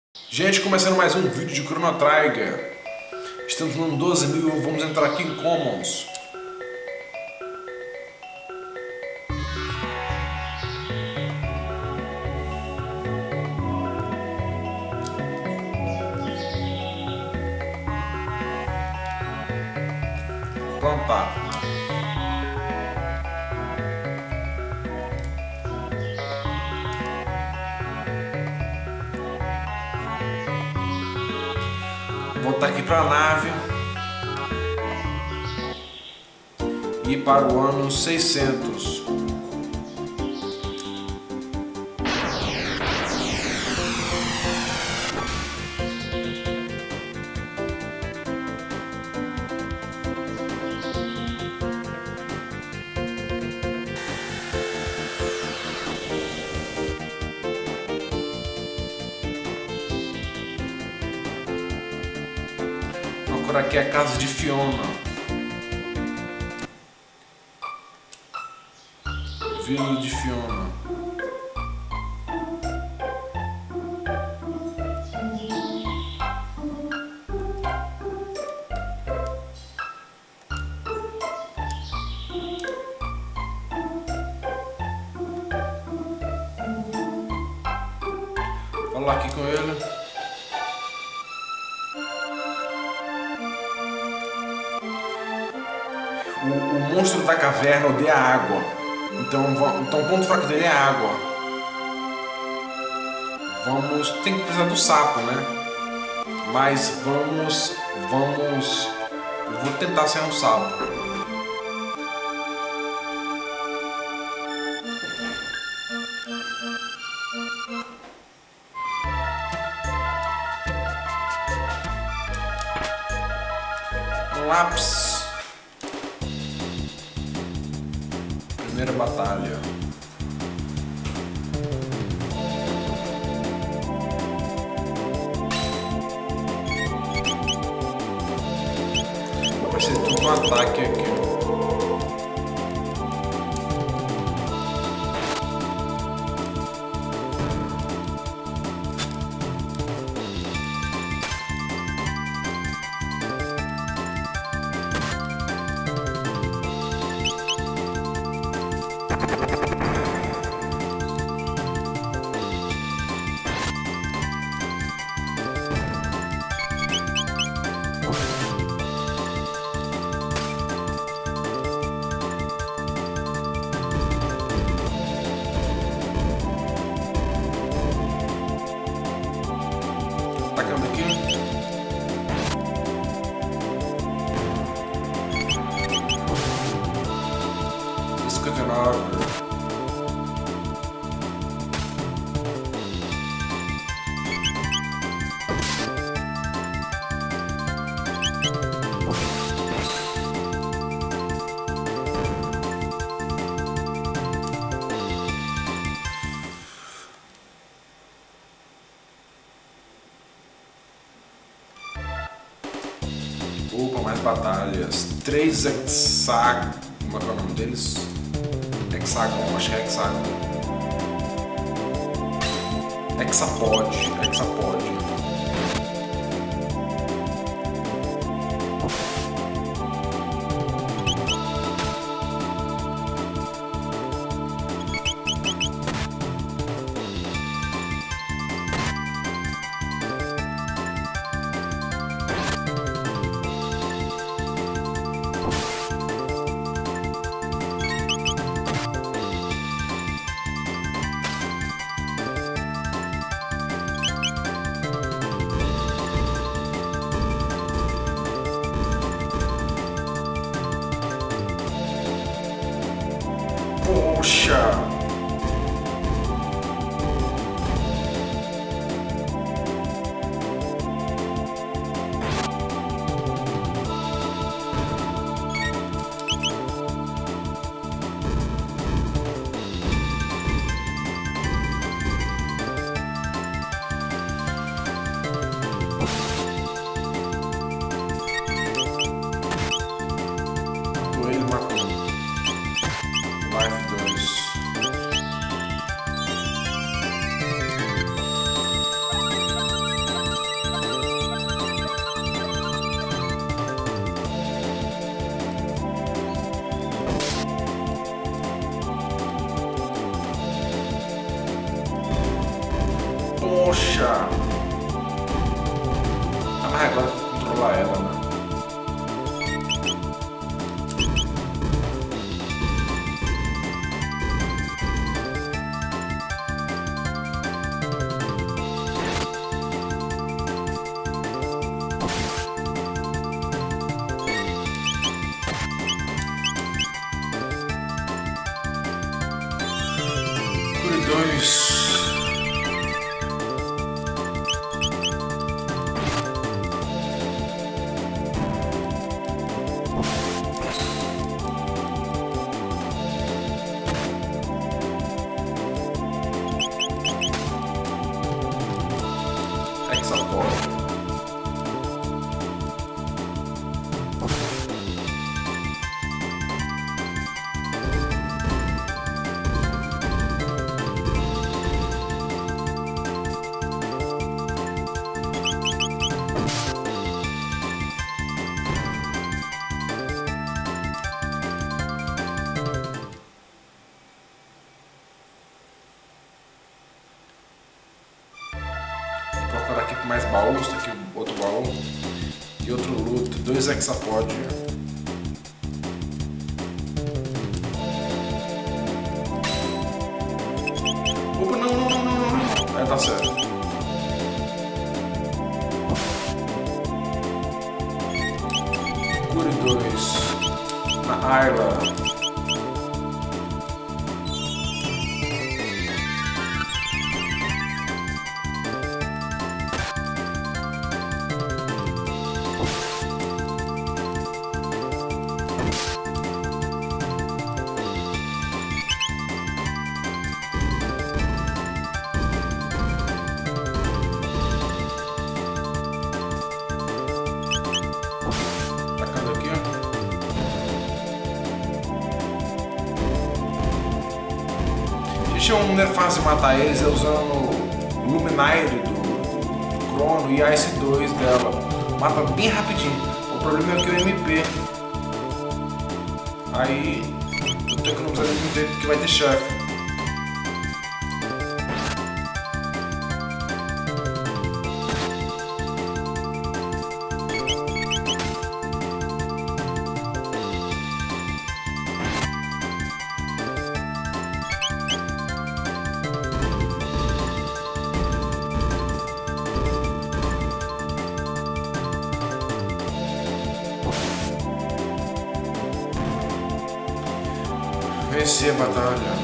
Gente, começando mais um vídeo de Chrono Trigger. Estamos no 12.000, vamos entrar aqui em Commons. Plantar. Voltar aqui para a nave e ir para o ano 600. Por aqui é a casa de Fiona. Vila de Fiona. Falar aqui com ele. O monstro da caverna odeia água, então o ponto fraco dele é a água. Tem que precisar do sapo, né? Mas eu vou tentar ser um sapo. Um lápis. Primeira batalha. Vai ser tudo um ataque aqui. Atacando aqui. Escandinavo. Opa, mais batalhas. 3 hexágonos. Como é que é o nome deles? Hexágono, acho que é hexágono. Hexapod. Poxa! Ele matou. Life 2. cá. Ah, mas agora tem que controlar ela, né? Cure 2. Hexapod. Vou procurar aqui com mais baús, tá aqui outro baú e outro loot, 2 hexapod. Opa, não. É, tá certo. Cure 2 na Ayla. Tacando aqui, ó. Gente, uma fácil de matar eles é usando o Luminary do Crono e a Ice 2 dela. Mata bem rapidinho. O problema é que o MP. Aí eu tenho que economizar muito tempo porque vai ter chefe. Vencer a batalha.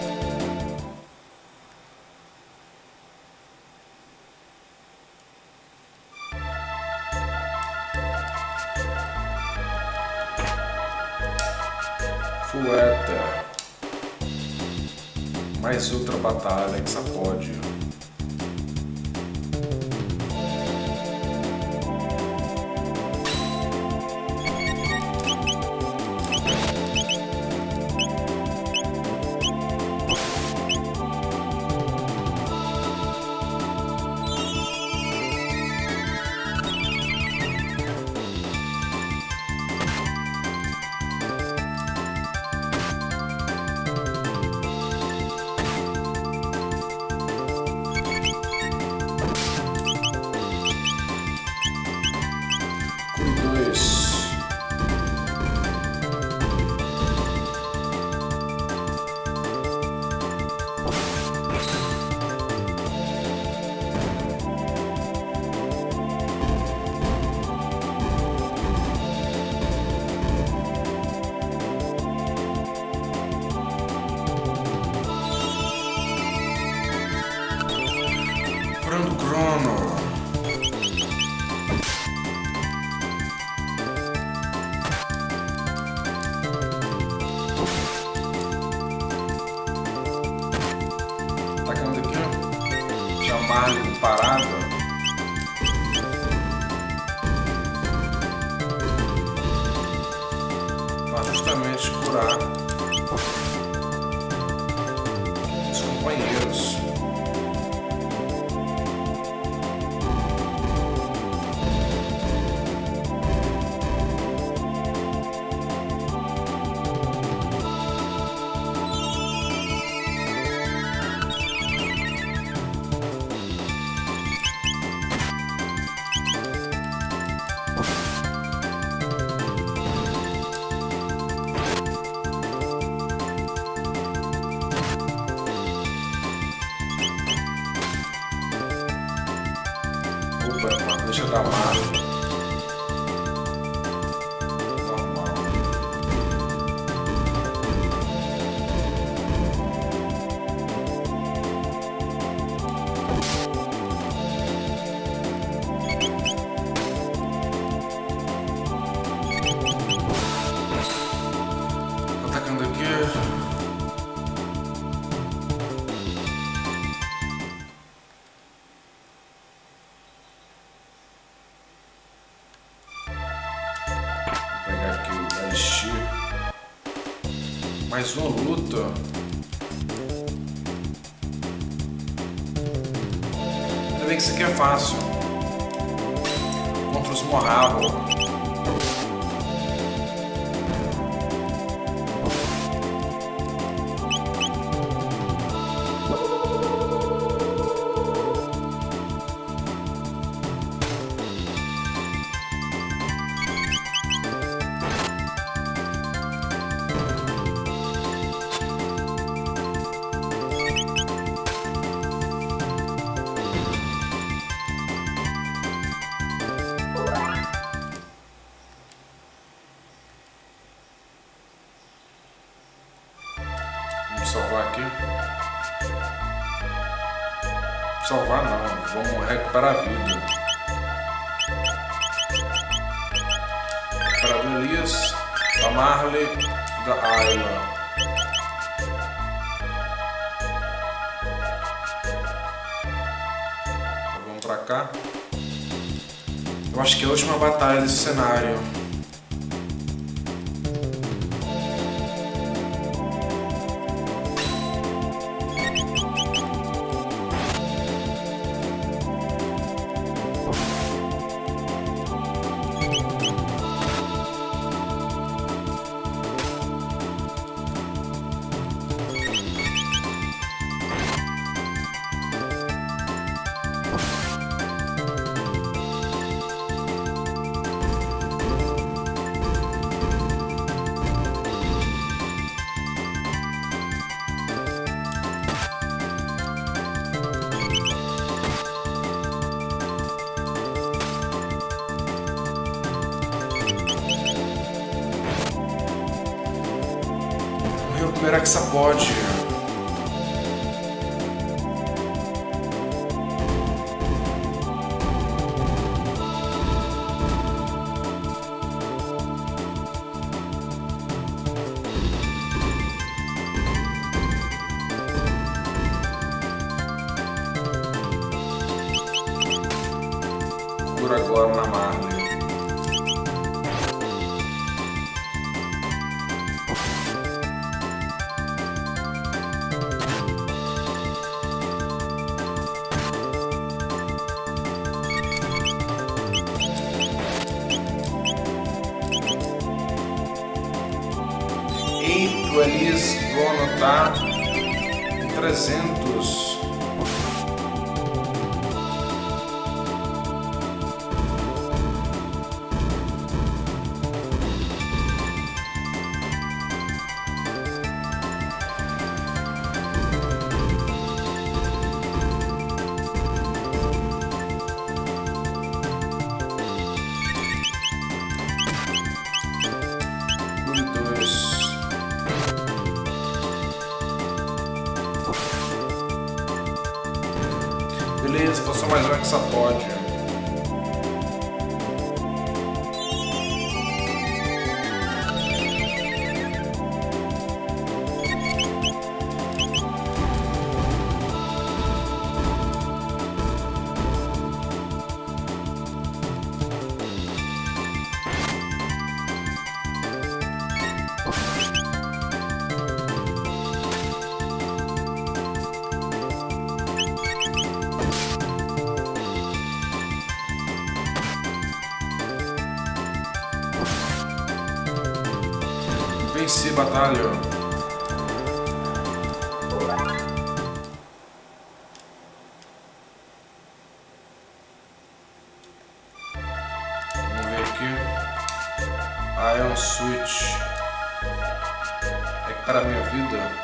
Fueta. Mais outra batalha, Hexapod. deixa dar mar. Atacando aqui. Vou pegar aqui o Elixir. Mais uma luta. Ainda bem que isso aqui é fácil. Contra os Morravo. Vamos salvar aqui. Salvar não, vamos recuperar a vida. Recuperar do Elias, da Marley, da Ayla. Vamos pra cá. Eu acho que é a última batalha desse cenário. O primeiro Hexapod. Por agora na Marley. Eita, o Elias vou anotar 300. Beleza, passou mais um Hexapod. Venci batalha. Vamos ver aqui. Ion Switch. Recupera minha vida.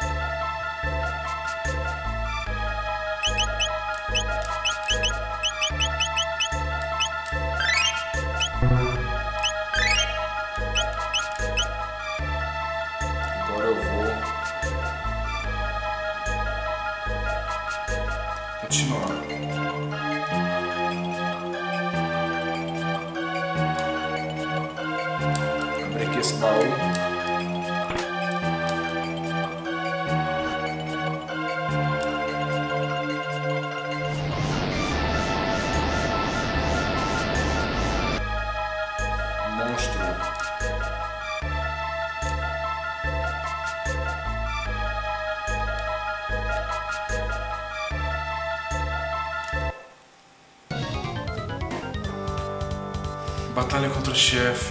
Agora eu vou continuar. Abrir aqui esse baú. Batalha contra o chefe.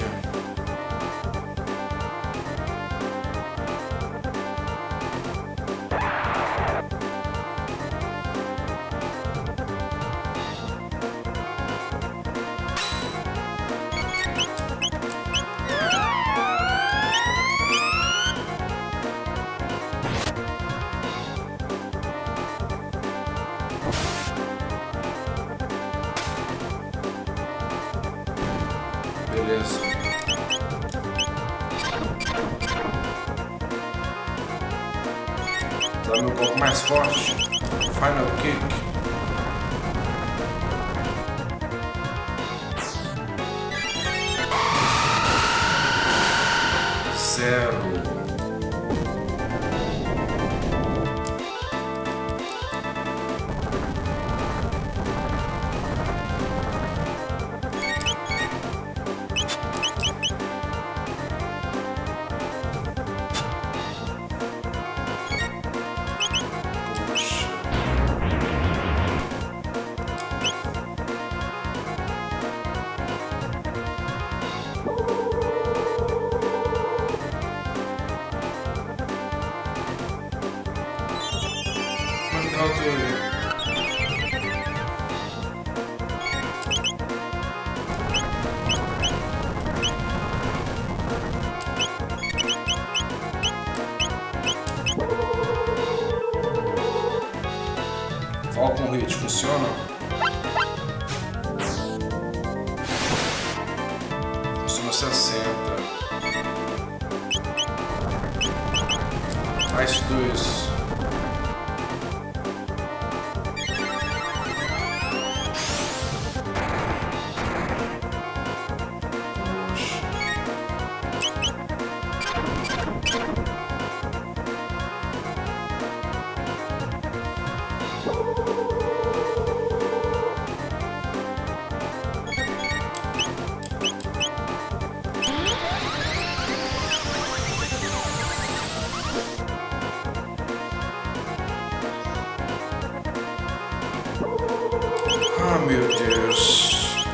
Beleza. Dá meu golpe mais forte. Final Kick. Zero. Falcon Hit funciona? Funciona 60. Mais 2. Ah, meu Deus.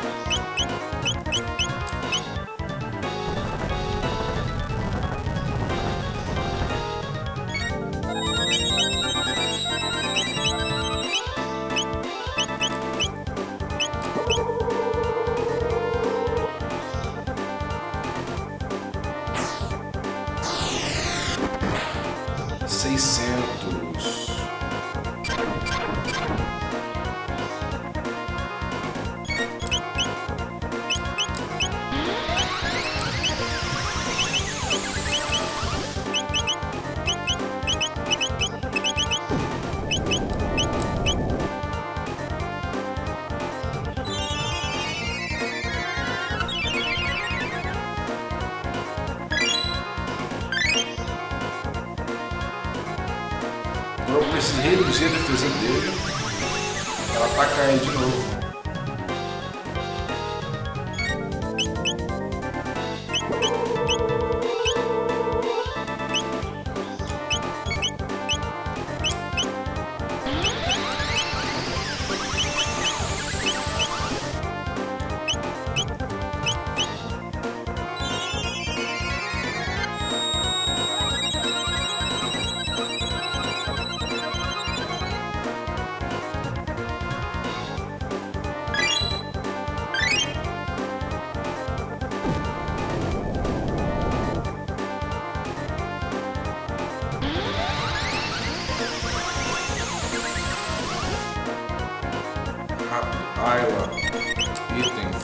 Eu preciso reduzir a defesa dele. Ela ataca ele de novo.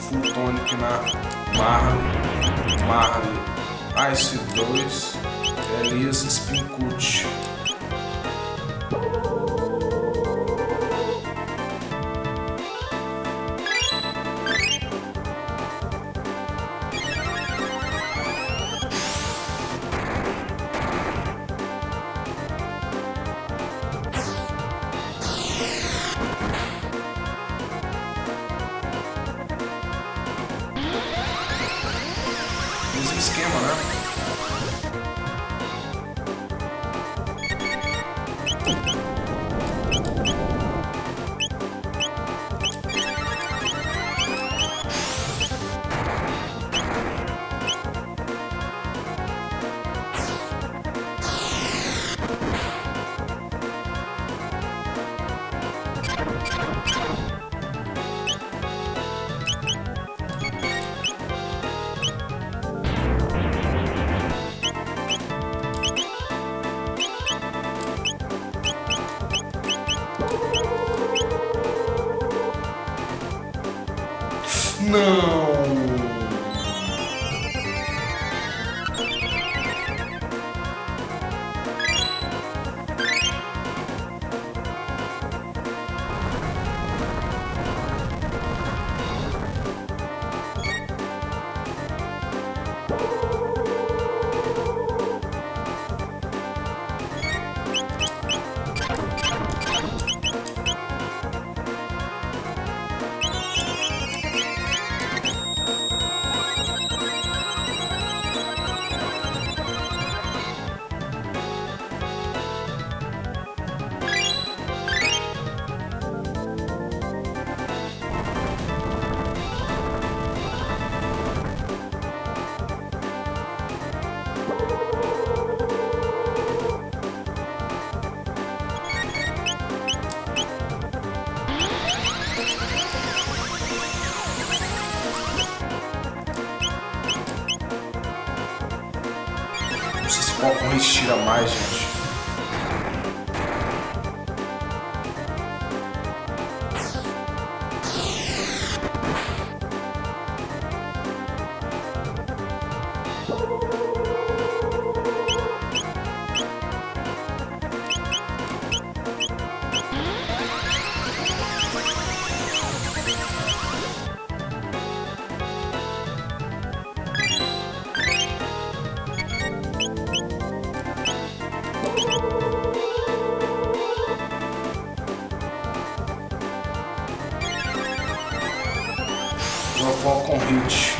Full Tonic na Marley Ice 2 Elias Spincut. Mesmo esquema, né? Não! Não sei se qual corrente tira mais, gente. Vou com hit.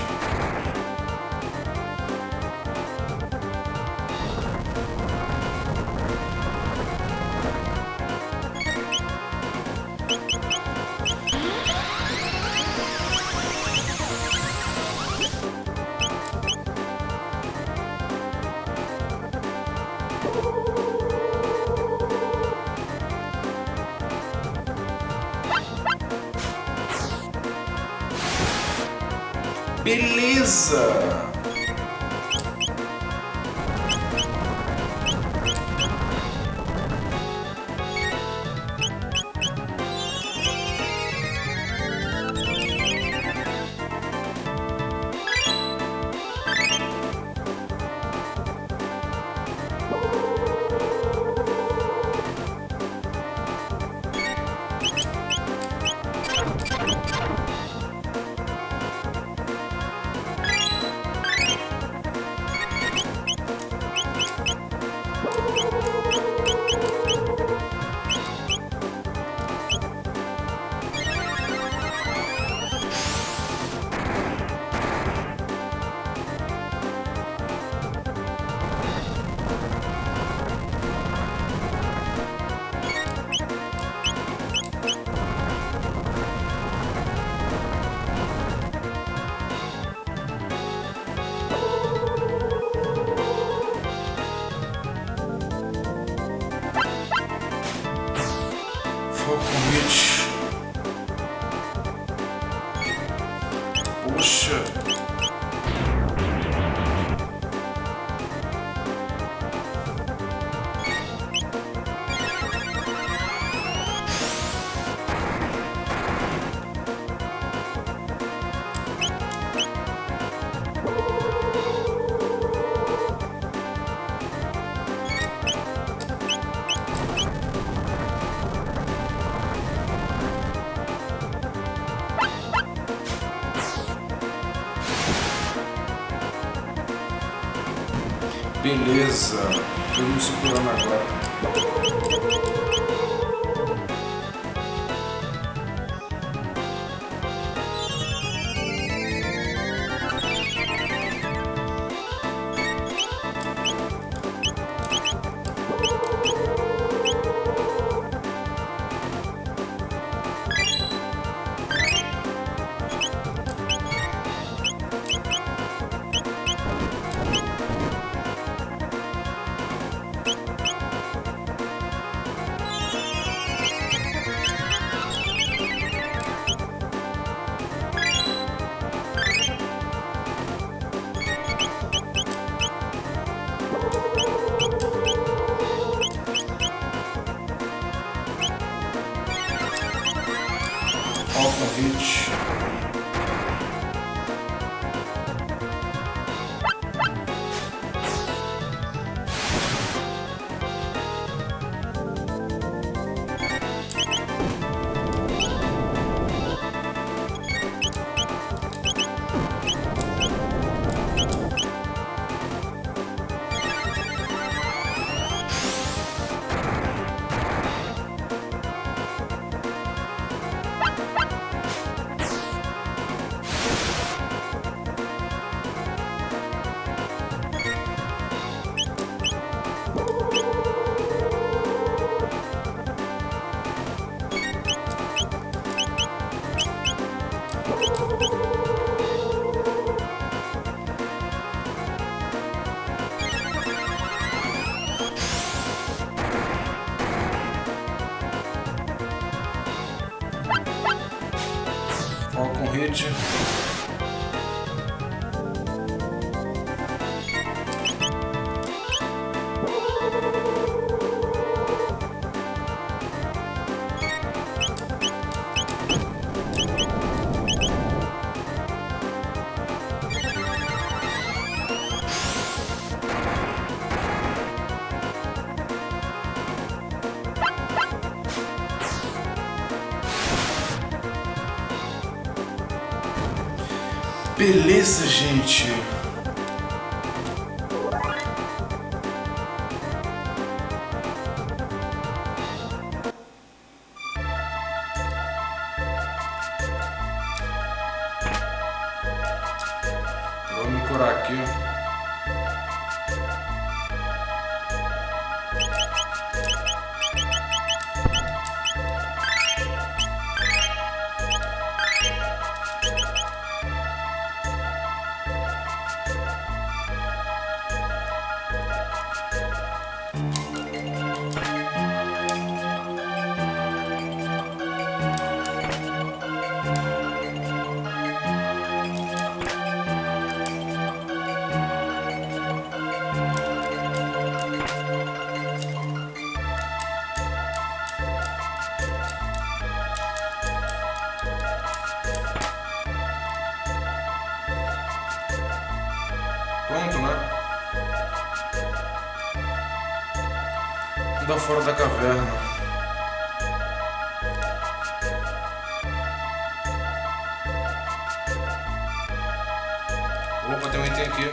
Beleza! Hit. Puxa. Beleza, todo mundo se curando agora. Falcon Hit. Falcon Hit. Beleza, gente. Vou me curar aqui. Pronto, né? Tudo fora da caverna. Opa, tem um item aqui.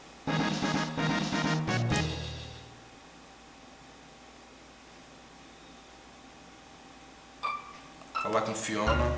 Falar com Fiona.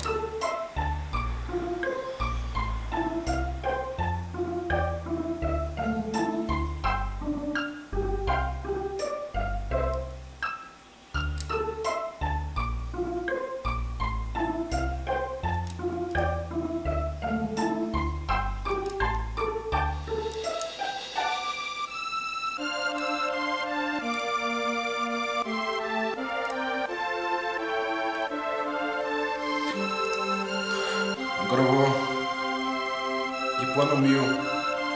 Agora eu vou ir pro ano 1000.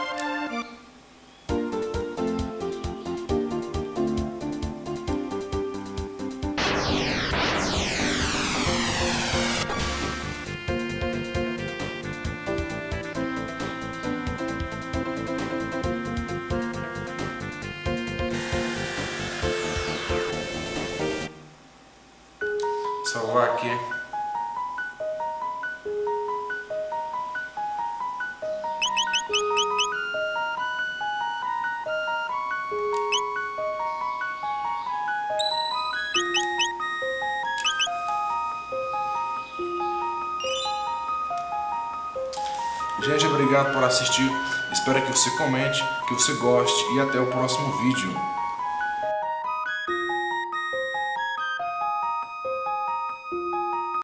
Salvar aqui. Gente, obrigado por assistir. Espero que você comente, que você goste e até o próximo vídeo.